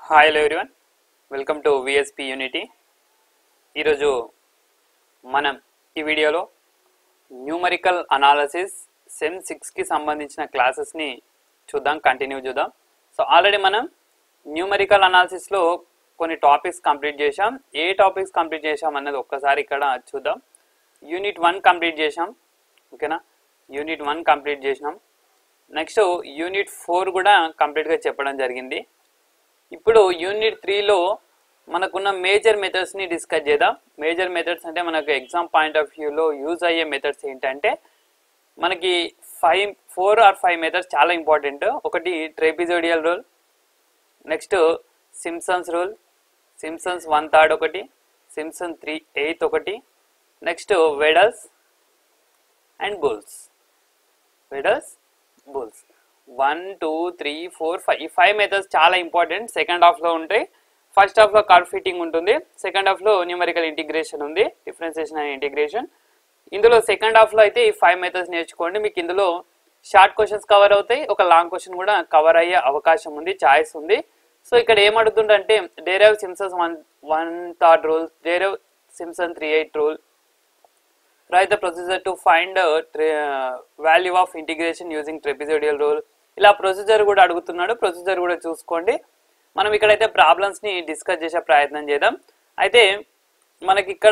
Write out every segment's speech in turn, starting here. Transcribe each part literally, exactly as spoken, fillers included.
Hi hello everyone, welcome to VSP Unity. ఈరోజు మనం ఈ వీడియోలో న్యూమరికల్ అనాలసిస్ సెమ్ సిక్స్కి సంబంధించిన క్లాసెస్ని చూద్దాం, కంటిన్యూ చూద్దాం. సో ఆల్రెడీ మనం న్యూమరికల్ అనాలసిస్లో కొన్ని టాపిక్స్ కంప్లీట్ చేసాం. ఏ టాపిక్స్ కంప్లీట్ చేసాం అన్నది ఒక్కసారి ఇక్కడ చూద్దాం. యూనిట్ వన్ కంప్లీట్ చేసాం, ఓకేనా. యూనిట్ వన్ కంప్లీట్ చేసినాం. నెక్స్ట్ యూనిట్ ఫోర్ కూడా కంప్లీట్గా చెప్పడం జరిగింది. ఇప్పుడు యూనిట్ త్రీలో మనకున్న మేజర్ మెథడ్స్ని డిస్కస్ చేద్దాం. మేజర్ మెథడ్స్ అంటే మనకు ఎగ్జామ్ పాయింట్ ఆఫ్ వ్యూలో యూజ్ అయ్యే మెథడ్స్ ఏంటంటే మనకి five four or five methods చాలా ఇంపార్టెంట్. ఒకటి trapezoidal rule, next Simpson's rule, Simpson's one third ఒకటి, సింప్సన్ త్రీ ఎయిత్ ఒకటి, next Weddle's and Boole's. Weddle's Boole's one two three four five ఈ five methods చాలా important. Second హాఫ్లో ఉంటాయి. First హాఫ్లో curve fitting ఉంటుంది, సెకండ్ హాఫ్లో న్యూమరికల్ ఇంటిగ్రేషన్ ఉంది, డిఫరెన్సియేషన్ అండ్ ఇంటిగ్రేషన్. ఇందులో సెకండ్ హాఫ్లో అయితే ఈ ఫైవ్ మెథడ్స్ నేర్చుకోండి. మీకు ఇందులో షార్ట్ క్వశ్చన్స్ కవర్ అవుతాయి, ఒక లాంగ్ క్వశ్చన్ కూడా కవర్ అయ్యే అవకాశం ఉంది, చాయిస్ ఉంది. సో ఇక్కడ ఏమడుగుతుందంటే derive Simpson's one one third rule, derive Simpson three eight rule, write the procedure to find uh, uh, value of integration using trapezoidal rule. ఇలా ప్రొసీజర్ కూడా అడుగుతున్నాడు, ప్రొసీజర్ కూడా చూసుకోండి. మనం ఇక్కడైతే ప్రాబ్లమ్స్ని డిస్కస్ చేసే ప్రయత్నం చేద్దాం. అయితే మనకి ఇక్కడ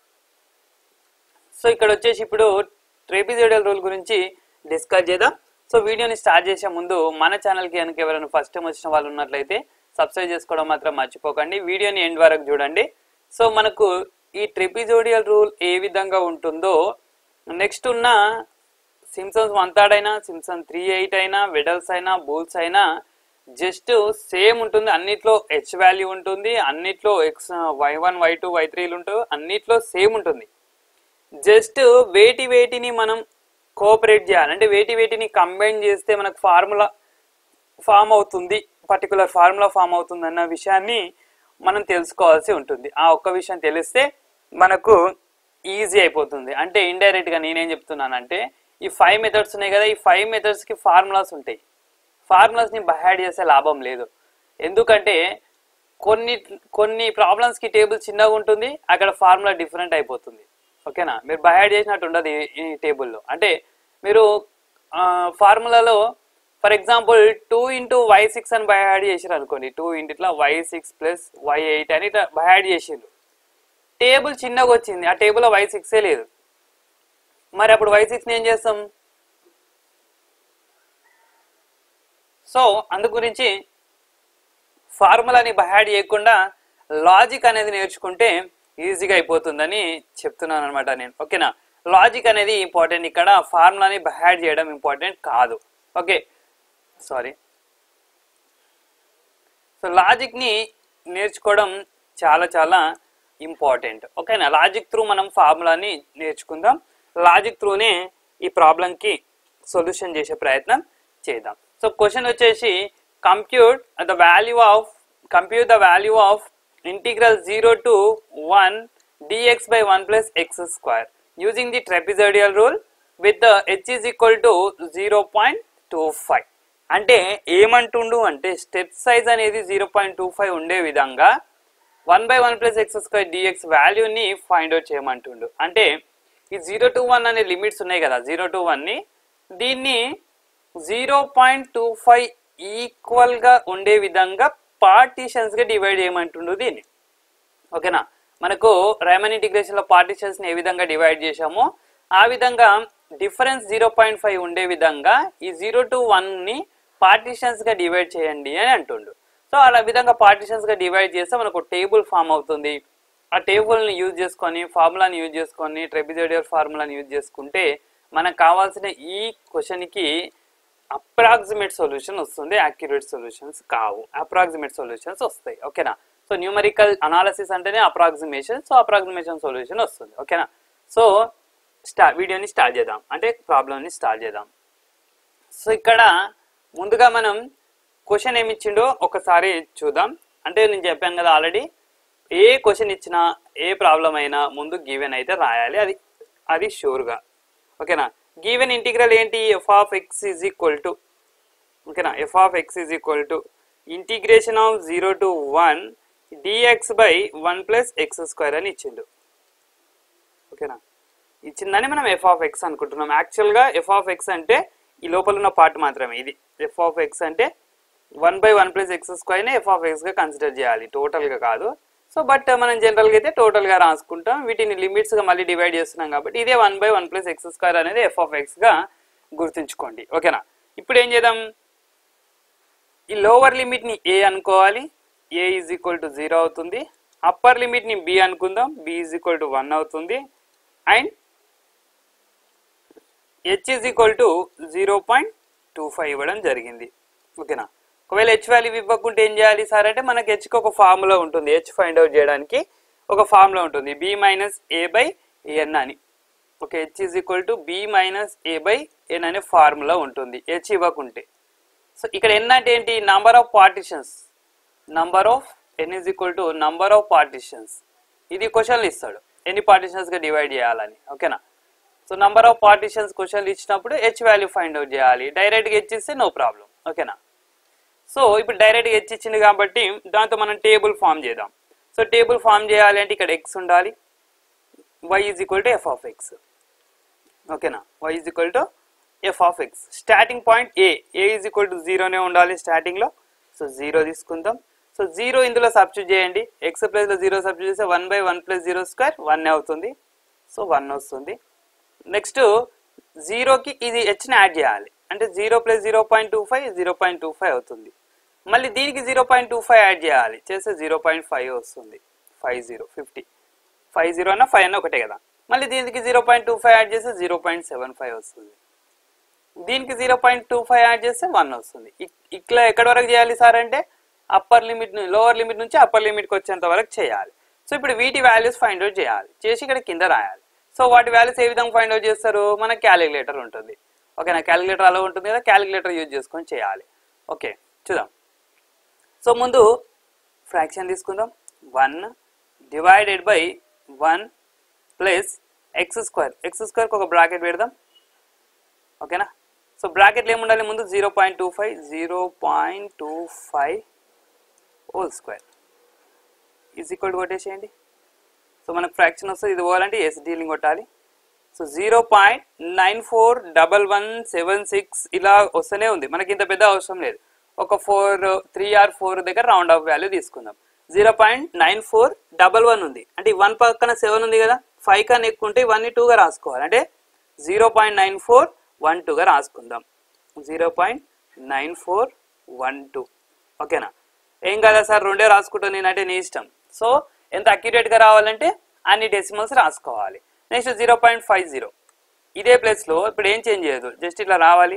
సో ఇక్కడ వచ్చేసి ఇప్పుడు ట్రెపిజోడియల్ రూల్ గురించి డిస్కస్ చేద్దాం. సో వీడియోని స్టార్ట్ చేసే ముందు మన ఛానల్కి కనుక ఎవరైనా ఫస్ట్ టైం వచ్చిన వాళ్ళు ఉన్నట్లయితే సబ్స్క్రైబ్ చేసుకోవడం మాత్రం మర్చిపోకండి. వీడియోని ఎండ్ వరకు చూడండి. సో మనకు ఈ ట్రెపిజోడియల్ రూల్ ఏ విధంగా ఉంటుందో నెక్స్ట్ ఉన్న సింప్సన్స్ వన్ థర్డ్ అయినా, సింప్సన్ త్రీ ఎయిట్ అయినా, వెడల్స్ అయినా, బూల్స్ అయినా జస్ట్ సేమ్ ఉంటుంది. అన్నిట్లో హెచ్ వాల్యూ ఉంటుంది, అన్నిట్లో X Y one why two Y త్రీలు ఉంటుంది, అన్నిట్లో సేమ్ ఉంటుంది. జస్ట్ వేటి వేటిని మనం కోఆపరేట్ చేయాలి, అంటే వేటి వేటిని కంబైన్ చేస్తే మనకు ఫార్ములా ఫామ్ అవుతుంది, పర్టికులర్ ఫార్ములా ఫామ్ అవుతుంది అన్న విషయాన్ని మనం తెలుసుకోవాల్సి ఉంటుంది. ఆ ఒక్క విషయం తెలిస్తే మనకు ఈజీ అయిపోతుంది. అంటే ఇండైరెక్ట్గా నేనేం చెప్తున్నానంటే ఈ ఫైవ్ మెథడ్స్ ఉన్నాయి కదా, ఈ ఫైవ్ మెథడ్స్కి ఫార్ములాస్ ఉంటాయి. ఫార్ములాస్ని బైహాడ్ చేసే లాభం లేదు. ఎందుకంటే కొన్ని కొన్ని ప్రాబ్లమ్స్కి టేబుల్ చిన్నగా ఉంటుంది, అక్కడ ఫార్ములా డిఫరెంట్ అయిపోతుంది, ఓకేనా. మీరు బైహాడ్ చేసినట్టు ఉండదు ఈ టేబుల్లో. అంటే మీరు ఫార్ములాలో for example two into Y six అని బైహాడ్ చేసారు అనుకోండి, టూ ఇంటూ ఇట్లా Y six plus Y eight అని ఇట్లా బైహాడ్ చేసిండ్రు. టేబుల్ చిన్నగా వచ్చింది, ఆ టేబుల్లో వై సిక్సే లేదు. మరి అప్పుడు వై సిక్స్ని ఏం చేస్తాం? సో అందు గురించి ఫార్ములాని బైహాడ్ చేయకుండా లాజిక్ అనేది నేర్చుకుంటే ఈజీగా అయిపోతుందని చెప్తున్నాను అనమాట నేను, ఓకేనా. లాజిక్ అనేది ఇంపార్టెంట్, ఇక్కడ ఫార్ములాని బైహాడ్ చేయడం ఇంపార్టెంట్ కాదు, ఓకే. సారీ. సో లాజిక్ని నేర్చుకోవడం చాలా చాలా ఇంపార్టెంట్, ఓకేనా. లాజిక్ త్రూ మనం ఫార్ములాని నేర్చుకుందాం. లాజిక్ త్రూనే ఈ ప్రాబ్లంకి సొల్యూషన్ చేసే ప్రయత్నం చేద్దాం. సో క్వశ్చన్ వచ్చేసి compute the value of compute the value of integral zero to one DX by one plus X square using the trapezoidal rule with the H is equal to zero point two five. అంటే ఏమంటుండు అంటే step size అనేది zero point two five ఉండే విధంగా one by one plus X square DX వాల్యూని find out చేయమంటుండు. అంటే ఈ జీరో టు వన్ అనే లిమిట్స్ ఉన్నాయి కదా, జీరో టు వన్ని దీన్ని జీరో పాయింట్ టూ ఫైవ్ ఈక్వల్గా ఉండే విధంగా పార్టీషన్స్గా డివైడ్ చేయమంటుండు దీన్ని, ఓకేనా. మనకు రైమన్ ఇంటిగ్రేషన్లో పార్టీషన్స్ని ఏ విధంగా డివైడ్ చేసామో ఆ విధంగా డిఫరెన్స్ జీరో పాయింట్ ఫైవ్ ఉండే విధంగా ఈ జీరో టు వన్ని పార్టీషన్స్గా డివైడ్ చేయండి అని అంటుండు. సో అలా విధంగా పార్టీషన్స్గా డివైడ్ చేస్తే మనకు టేబుల్ ఫామ్ అవుతుంది. ఆ టేబుల్ని యూజ్ చేసుకొని ఫార్ములాని యూజ్ చేసుకొని ట్రెపిజోడియల్ ఫార్ములాని యూజ్ చేసుకుంటే మనకు కావాల్సిన ఈ క్వశ్చన్కి అప్రాక్సిమేట్ సొల్యూషన్ వస్తుంది, యాక్యురేట్ సొల్యూషన్స్ కావు, అప్రాక్సిమేట్ సొల్యూషన్స్ వస్తాయి, ఓకేనా. సో న్యూమరికల్ అనాలిసిస్ అంటేనే అప్రాక్సిమేషన్, సో అప్రాక్సిమేషన్ సొల్యూషన్ వస్తుంది, ఓకేనా. సో స్టా వీడియోని స్టార్ట్ చేద్దాం, అంటే ప్రాబ్లమ్ని స్టార్ట్ చేద్దాం. సో ఇక్కడ ముందుగా మనం క్వశ్చన్ ఏమి ఇచ్చిండో ఒకసారి చూద్దాం. అంటే నేను చెప్పాను కదా ఆల్రెడీ, ఏ క్వశ్చన్ ఇచ్చినా ఏ ప్రాబ్లం అయినా ముందు గివెన్ అయితే రాయాలి, అది అది షూర్గా, ఓకేనా. గివెన్ ఇంటిగ్రల్ ఏంటి? F of X is equal to, ఓకేనా, F of X is equal to integration of zero to one DX by one plus X square అని ఇచ్చిండు. ఓకేనా, ఇచ్చిందని మనం ఎఫ్ ఆఫ్ ఎక్స్ అనుకుంటున్నాం. యాక్చువల్గా ఎఫ్ ఆఫ్ ఎక్స్ అంటే ఈ లోపల ఉన్న పార్ట్ మాత్రమే. ఇది ఎఫ్ ఆఫ్ ఎక్స్ అంటే one by one plus X స్క్వేర్ని ఎఫ్ ఆఫ్ ఎక్స్గా కన్సిడర్ చేయాలి, టోటల్గా కాదు. సో బట్ మనం జనరల్గా అయితే టోటల్గా రాసుకుంటాం, వీటిని లిమిట్స్గా మళ్ళీ డివైడ్ చేస్తున్నాం కాబట్టి ఇదే one by one plus X square అనేది ఎఫ్ ఆఫ్ ఎక్స్గా గుర్తుంచుకోండి. ఓకేనా, ఇప్పుడు ఏం చేద్దాం, ఈ లోవర్ లిమిట్ని ఏ అనుకోవాలి, A is equal to zero అవుతుంది. అప్పర్ లిమిట్ని బి అనుకుందాం, B is equal to one అవుతుంది. And H is equal to zero point two five ఇవ్వడం జరిగింది. ఓకేనా, ఒకవేళ హెచ్ వాల్యూ ఇవ్వకుంటే ఏం చేయాలి సార్ అంటే మనకి హెచ్కి ఒక ఫార్ములా ఉంటుంది, హెచ్ ఫైండ్ అవుట్ చేయడానికి ఒక ఫార్ములా ఉంటుంది, B minus A by N అని. Okay, H is equal to B minus A by N అనే ఫార్ములా ఉంటుంది హెచ్ ఇవ్వకుంటే. సో ఇక్కడ ఎన్ అంటే ఏంటి, number of partitions, number of N is equal to number of partitions. ఇది క్వశ్చన్లు ఇస్తాడు ఎన్ని పార్టిషన్స్గా డివైడ్ చేయాలని. ఓకేనా, సో నంబర్ ఆఫ్ పార్టిషన్స్ క్వశ్చన్లు ఇచ్చినప్పుడు హెచ్ వాల్యూ ఫైండ్ అవుట్ చేయాలి, డైరెక్ట్గా హెచ్ ఇస్తే నో ప్రాబ్లం. ఓకేనా, సో ఇప్పుడు డైరెక్ట్గా హెచ్ ఇచ్చింది కాబట్టి దాంతో మనం టేబుల్ ఫామ్ చేద్దాం. సో టేబుల్ ఫామ్ చేయాలి అంటే ఇక్కడ ఎక్స్ ఉండాలి, Y is equal to F of X. ఓకేనా, Y is equal to F of X. Starting point A, A is equal to జీరోనే ఉండాలి స్టార్టింగ్లో. సో జీరో తీసుకుందాం. సో జీరో ఇందులో సబ్స్టిట్యూట్ చేయండి, ఎక్స్ ప్లస్లో జీరో సబ్స్టిట్యూట్ చేస్తే one by one plus zero square one అవుతుంది. సో వన్ వస్తుంది. నెక్స్ట్ జీరోకి ఇది హెచ్ని యాడ్ చేయాలి అంటే zero plus zero point two five zero point two five అవుతుంది. మళ్ళీ దీనికి zero point two five add చేయాలి, చేస్తే జీరో పాయింట్ ఫైవ్ వస్తుంది. Five zero fifty five zero అన్న ఫైవ్ అన్న ఒకటే కదా. మళ్ళీ దీనికి zero point two five add చేస్తే జీరో పాయింట్ సెవెన్ ఫైవ్ వస్తుంది. దీనికి zero point two five add చేస్తే వన్ వస్తుంది. ఇట్లా ఎక్కడి వరకు చేయాలి సార్ అంటే అప్పర్ లిమిట్ లోవర్ లిమిట్ నుంచి అప్పర్ లిమిట్కి వచ్చేంత వరకు చేయాలి. సో ఇప్పుడు వీటి వాల్యూస్ ఫైండ్ అవుట్ చేయాలి, చేసి ఇక్కడ కింద రాయాలి. సో వాటి వాల్యూస్ ఏ విధంగా ఫైండ్ అవుట్ చేస్తారు, మనకి క్యాలిక్యులేటర్ ఉంటుంది. ఓకేనా, క్యాలిక్యులేటర్ అలా ఉంటుంది కదా, క్యాలిక్యులేటర్ యూజ్ చేసుకొని చేయాలి. ఓకే చూద్దాం. సో ముందు ఫ్రాక్షన్ తీసుకుందాం, one divided by one plus X square. X స్క్వేర్కి ఒక బ్రాకెట్ పెడదాం. ఓకేనా, సో బ్రాకెట్లు ఏముండాలి ముందు zero point two five zero point two five whole square is equal to కొట్టేసేయండి. సో మనకు ఫ్రాక్షన్ వస్తుంది, ఇది పోవాలంటే ఎస్ డీలింగ్ కొట్టాలి. So zero point nine four double one seven six ఇలా వస్తూనే ఉంది, మనకి ఇంత పెద్ద అవసరం లేదు. ఒక ఫోర్ త్రీ ఆర్ ఫోర్ దగ్గర రౌండ్ ఆఫ్ వాల్యూ తీసుకుందాం. Zero point nine four double one ఉంది అంటే వన్ పక్కన సెవెన్ ఉంది కదా, ఫైవ్ కన్నా ఎక్కువ ఉంటే ఇవన్నీ టూగా రాసుకోవాలి. అంటే zero point nine four one టూగా రాసుకుందాం. Zero point nine four one two. ఓకేనా, ఏం కదా సార్ రెండే రాసుకుంటాను నేనంటే నీ ఇష్టం. సో ఎంత అక్యురేట్గా రావాలంటే అన్ని డెసిమల్స్ రాసుకోవాలి. Next zero point five zero ఇదే ప్లేస్లో ఇప్పుడు ఏం చేంజ్ చేయదు, జస్ట్ ఇట్లా రావాలి.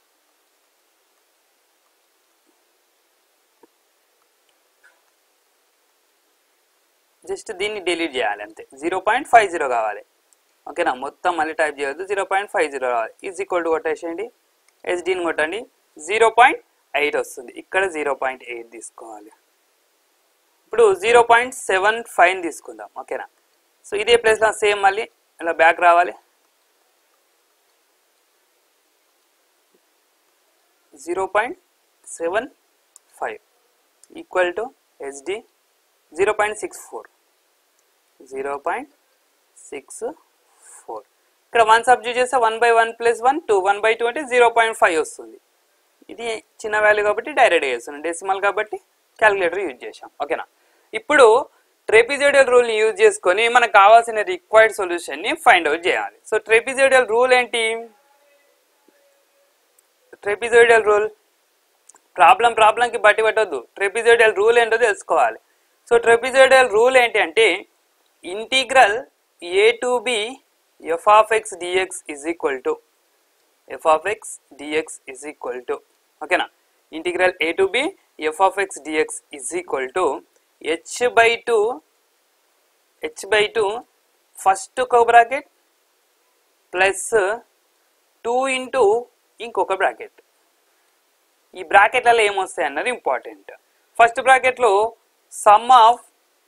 జస్ట్ దీన్ని డిలీట్ చేయాలి అంతే, జీరో పాయింట్ ఫైవ్ జీరో కావాలి. ఓకేనా, మొత్తం మళ్ళీ టైప్ చేయొద్దు, జీరో పాయింట్ ఫైవ్ జీరో రావాలి. ఈజ్ ఈక్వల్ టు కొట్టేసేయండి, ఎస్డీని కొట్టండి, జీరో పాయింట్ ఎయిట్ వస్తుంది. ఇక్కడ జీరో పాయింట్ ఎయిట్ తీసుకోవాలి. ఇప్పుడు జీరో పాయింట్ సెవెన్ ఫైవ్ తీసుకుందాం. ఓకేనా, సో ఇదే ప్లేస్లో సేమ్ మళ్ళీ ఇలా బ్యాక్ రావాలి. Zero point seven five equal to హెచ్డి zero point six four zero point six four. ఇక్కడ వన్ సబ్జెక్ట్ చేస్తే one by one plus one two, one by two అంటే జీరో పాయింట్ ఫైవ్ వస్తుంది. ఇది చిన్న వాల్యూ కాబట్టి డైరెక్ట్గా చేస్తున్నాం, డెసిమల్ కాబట్టి క్యాలిక్యులేటర్ యూజ్ చేసాం. ఓకేనా, ఇప్పుడు ట్రెపిజోడియల్ రూల్ని యూజ్ చేసుకొని మనకు కావాల్సిన రిక్వైర్డ్ సొల్యూషన్ని ఫైండ్ అవుట్ చేయాలి. సో ట్రెపిజోడియల్ రూల్ ఏంటి, ట్రెపిజోడియల్ రూల్ ప్రాబ్లం ప్రాబ్లంకి బట్టి పట్టొద్దు, ట్రెపిజోడియల్ రూల్ ఏంటో తెలుసుకోవాలి. సో ట్రెపిజోడియల్ రూల్ ఏంటి అంటే integral a to b f of x dx is equal to F of x dx is equal to ఓకేనా, integral a to b f of x dx is equal to h by two h by two first ఒక bracket plus two into ఇంకొక bracket. ఈ బ్రాకెట్లలో ఏమొస్తాయి అన్నది important. First బ్రాకెట్లో sum of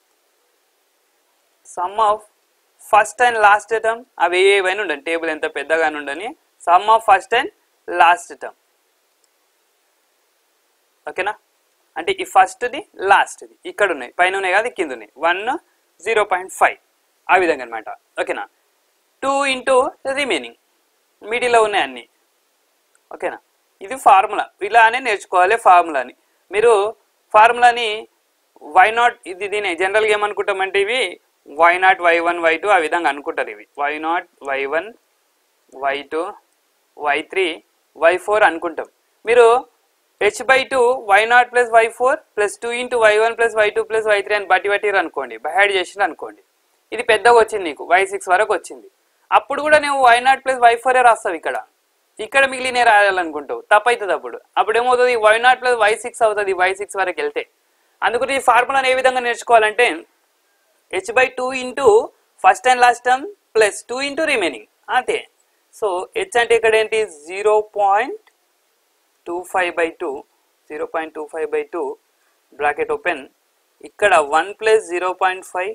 sum of first and last term అవి ఏవైనా ఉండని, టేబుల్ ఎంత పెద్దగానే ఉండని, some of first and last term ఓకేనా. అంటే ఈ ఫస్ట్ది లాస్ట్ది ఇక్కడ ఉన్నాయి, పైన ఉన్నాయి కదా కింద ఉన్నాయి, వన్ జీరో పాయింట్ ఫైవ్ ఆ విధంగా అనమాట. ఓకేనా. టూ ఇంటూ రిమైనింగ్ మిడిల్లో ఉన్నాయి అన్నీ. ఓకేనా. ఇది ఫార్ములా, ఇలానే నేర్చుకోవాలి ఫార్ములాని. మీరు ఫార్ములాని వై నాట్ ఇది దీని జనరల్గా ఏమనుకుంటామంటే ఇవి y naught y one why two ఆ విధంగా అనుకుంటారు. ఇవి y naught y one why two y three y four అనుకుంటాం. మీరు h by two y naught plus y four plus two into y one plus y two plus y three అని బట్టి బట్టిరు అనుకోండి, by heart చేసిన అనుకోండి, ఇది పెద్దగా వచ్చింది నీకు వై సిక్స్ వరకు వచ్చింది. అప్పుడు కూడా నువ్వు వై నాట్ ప్లస్ వై ఫోరే రాస్తావు, ఇక్కడ ఇక్కడ మిగిలినే రాయాలనుకుంటావు, తప్పవుతుంది. అప్పుడు అప్పుడు ఏమవుతుంది, y naught plus y six అవుతుంది వై సిక్స్ వరకు వెళ్తే. అందుకని ఈ ఫార్ములాని ఏ విధంగా నేర్చుకోవాలంటే h by two into first and last term plus two into remaining అంతే. సో హెచ్ అంటే ఇక్కడ ఏంటి zero point two five by two zero point two five by two bracket open, ఇక్కడ one plus zero point five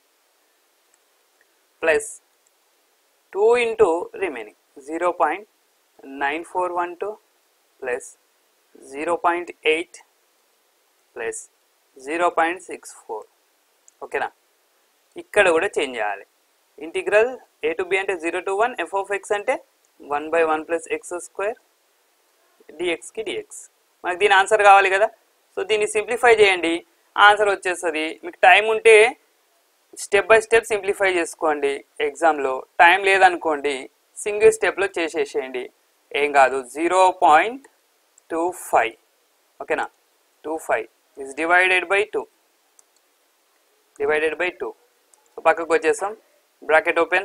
plus two into remaining zero point nine four one two plus zero point eight plus zero point six four. ఓకేనా. ఇక్కడ కూడా change చేయాలి. Integral a to b అంటే zero to one f of X అంటే one by one plus X square డిఎక్స్కి dx. మనకి దీని answer కావాలి కదా. సో దీన్ని సింప్లిఫై చేయండి, ఆన్సర్ వచ్చేస్తుంది. మీకు టైం ఉంటే స్టెప్ బై స్టెప్ సింప్లిఫై చేసుకోండి. ఎగ్జామ్లో టైం లేదనుకోండి సింగిల్ స్టెప్లో చేసేసేయండి, ఏం కాదు. జీరో పాయింట్ టూ ఫైవ్ ఓకేనా. Two five is divided by two divided by two. So పక్కకు వచ్చేసాం, బ్రాకెట్ ఓపెన్.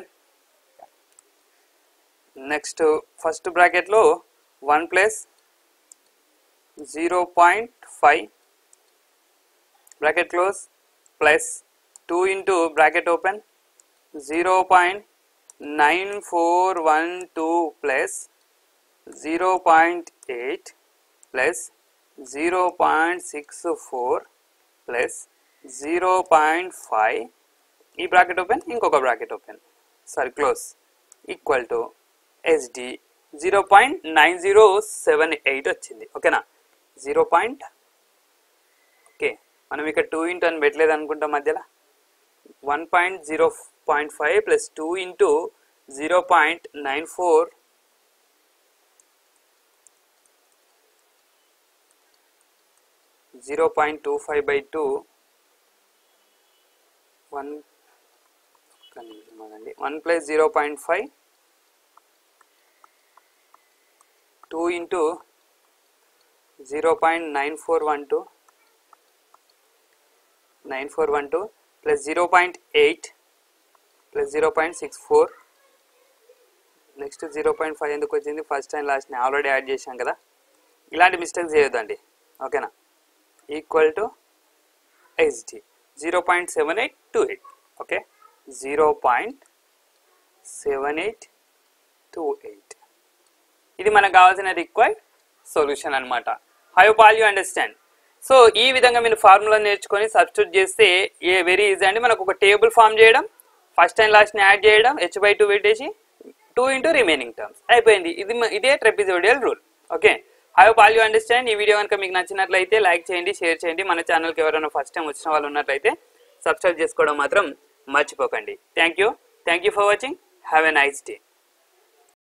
నెక్స్ట్ ఫస్ట్ బ్రాకెట్లో one plus zero point five bracket close plus two into bracket open zero point nine four one two plus zero point eight plus zero point six four plus zero point five, ఈ bracket open ఇంకొక bracket open sorry close equal to SD zero point nine zero seven eight వచ్చింది. ఓకేనా. Zero point okay మనం ఇక్కడ two into అని పెట్టలేదు అనుకుంటాం మధ్యలో. One point zero point five plus two into zero point nine four zero point two five by two one one plus zero point five two into zero point nine four one two nine four one two plus zero point eight plus zero point six four. Next zero point five ఎందుకు వచ్చింది, first time last already add చేశాం కదా. ఇలాంటి mistakes చేయొద్దండి. ఓకేనా. Equal to SD zero point seven eight two eight. Okay. Zero point seven eight two eight ఇది మనకు కావాల్సిన రిక్వైర్డ్ సొల్యూషన్ అనమాట. I hope all you understand. So ఈ విధంగా మీరు ఫార్ములా నేర్చుకొని సబ్స్టిట్యూట్ చేస్తే ఏ వెరీ ఈజీ అండి. మనకు ఒక టేబుల్ ఫామ్ చేయడం, ఫస్ట్ అండ్ లాస్ట్ని యాడ్ చేయడం, హెచ్ బై టూ పెట్టేసి టూ ఇంటూ రిమైనింగ్ టర్మ్స్ అయిపోయింది. ఇది ఇదే trapezoidal rule. Okay. I hope all you understand. ఈ వీడియో కనుక మీకు నచ్చినట్లయితే లైక్ చేయండి, షేర్ చేయండి. మన ఛానల్కి ఎవరైనా ఫస్ట్ టైం వచ్చిన వాళ్ళు ఉన్నట్లయితే సబ్స్క్రైబ్ చేసుకోవడం మాత్రం మర్చిపోకండి. Thank you thank you for watching. Have a nice day.